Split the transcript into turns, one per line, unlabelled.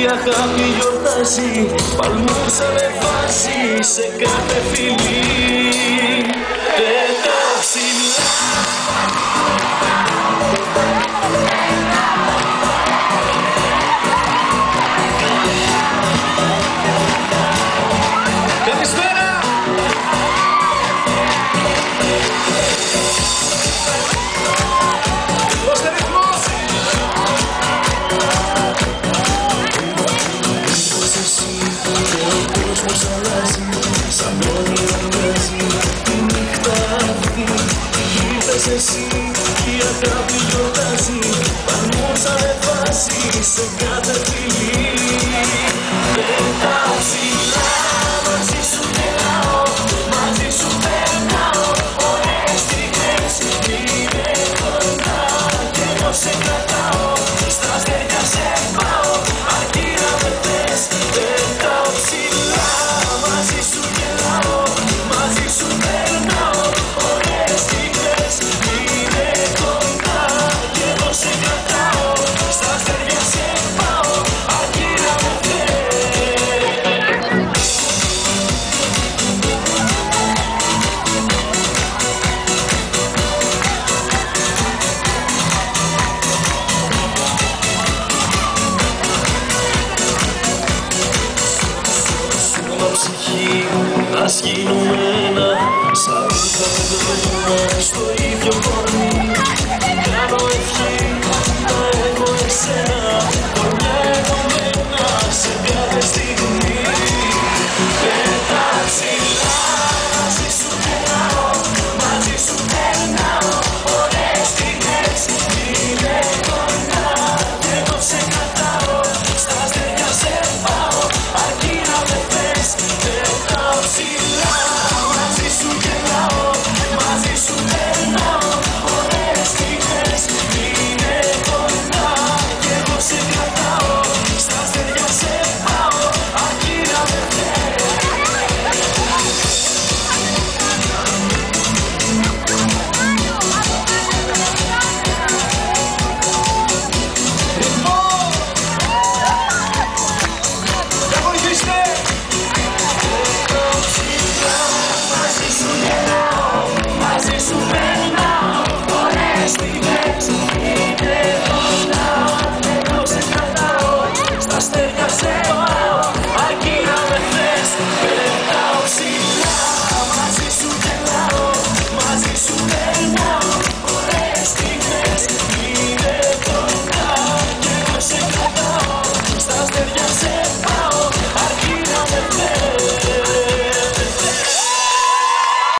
αγάπη γιορτάζει, παλμούς ανεβάζει σε κάθε φιλί. Πετάω ψηλά. Εσύ η αγάπη γιορτάζει, παλμούς ανεβάζει σε κάθε φιλί. Πετάω ψηλά, μαζί σου γελάω, μαζί σου περνάω ωραίες στιγμές. Είναι κοντά και εγώ σε κρατάω, στα αστέρια σε πάω, αρκεί να με θες. Πετάω ψηλά, μαζί σου γελάω, μαζί σου περνάω ωραίες στιγμές. Είναι κοντά και εγώ σε κρατάω, στα αστέρια σε πάω, αρκεί να με θες. Σώμα ψυχή, ας γίνουμε ένα, σαν θα δούμε στο ίδιο